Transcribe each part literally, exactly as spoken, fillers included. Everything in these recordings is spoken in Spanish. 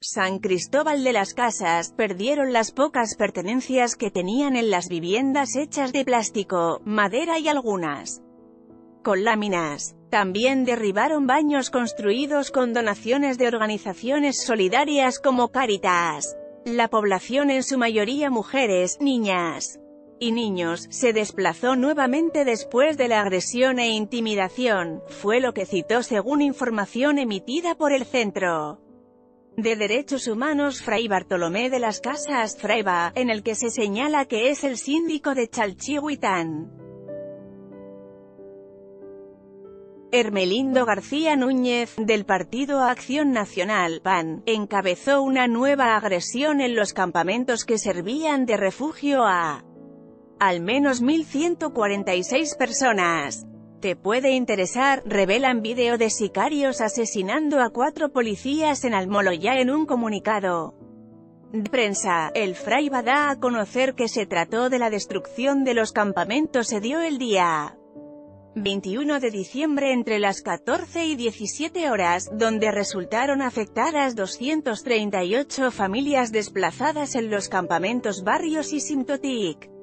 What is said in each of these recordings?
San Cristóbal de las Casas, perdieron las pocas pertenencias que tenían en las viviendas hechas de plástico, madera y algunas con láminas. También derribaron baños construidos con donaciones de organizaciones solidarias como Cáritas. La población, en su mayoría mujeres, niñas y niños, se desplazó nuevamente después de la agresión e intimidación, fue lo que citó según información emitida por el Centro de Derechos Humanos Fray Bartolomé de las Casas, Fraiba, en el que se señala que es el síndico de Chalchihuitán. Hermelindo García Núñez, del Partido Acción Nacional, P A N, encabezó una nueva agresión en los campamentos que servían de refugio a al menos mil ciento cuarenta y seis personas. Te puede interesar, revelan vídeo de sicarios asesinando a cuatro policías en Almoloya. En un comunicado de prensa, el Fraiba da a conocer que se trató de la destrucción de los campamentos se dio el día veintiuno de diciembre entre las catorce y diecisiete horas, donde resultaron afectadas doscientas treinta y ocho familias desplazadas en los campamentos Barrios y Simtotic,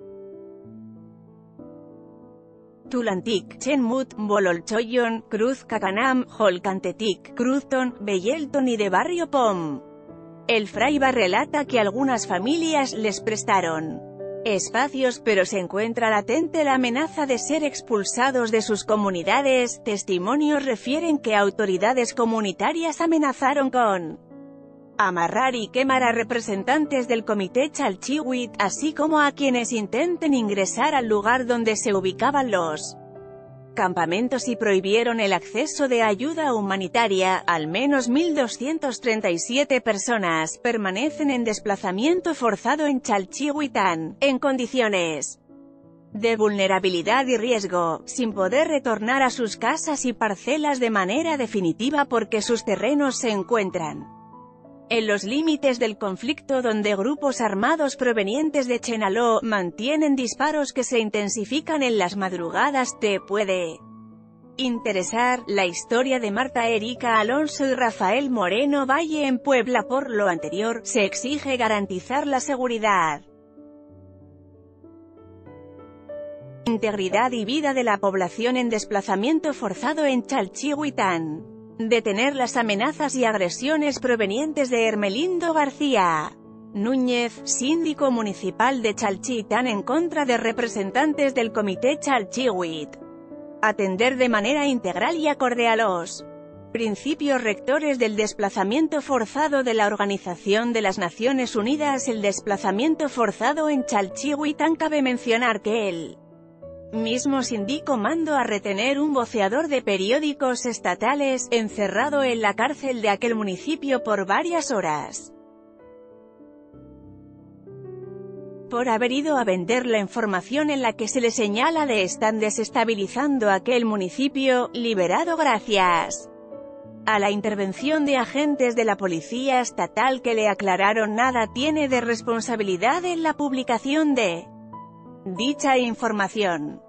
Tulantic, Chenmut, Bololchoyon, Cruz Cacanam, Holcantetic, Cruzton, Bellelton y de Barrio Pom. El Fraiba relata que algunas familias les prestaron espacios, pero se encuentra latente la amenaza de ser expulsados de sus comunidades. Testimonios refieren que autoridades comunitarias amenazaron con amarrar y quemar a representantes del Comité Chalchihuit, así como a quienes intenten ingresar al lugar donde se ubicaban los campamentos, y prohibieron el acceso de ayuda humanitaria. Al menos mil doscientas treinta y siete personas permanecen en desplazamiento forzado en Chalchihuitán, en condiciones de vulnerabilidad y riesgo, sin poder retornar a sus casas y parcelas de manera definitiva porque sus terrenos se encuentran en los límites del conflicto, donde grupos armados provenientes de Chenaló mantienen disparos que se intensifican en las madrugadas. Te puede interesar la historia de Marta Erika Alonso y Rafael Moreno Valle en Puebla. Por lo anterior, se exige garantizar la seguridad, integridad y vida de la población en desplazamiento forzado en Chalchihuitán. Detener las amenazas y agresiones provenientes de Hermelindo García Núñez, síndico municipal de Chalchitán, en contra de representantes del Comité Chalchihuit. Atender de manera integral y acorde a los principios rectores del desplazamiento forzado de la Organización de las Naciones Unidas. El desplazamiento forzado en Chalchihuitán, cabe mencionar que el mismo sindico mandó a retener un voceador de periódicos estatales, encerrado en la cárcel de aquel municipio por varias horas, por haber ido a vender la información en la que se le señala de están desestabilizando aquel municipio, liberado gracias a la intervención de agentes de la policía estatal que le aclararon nada tiene de responsabilidad en la publicación de dicha información.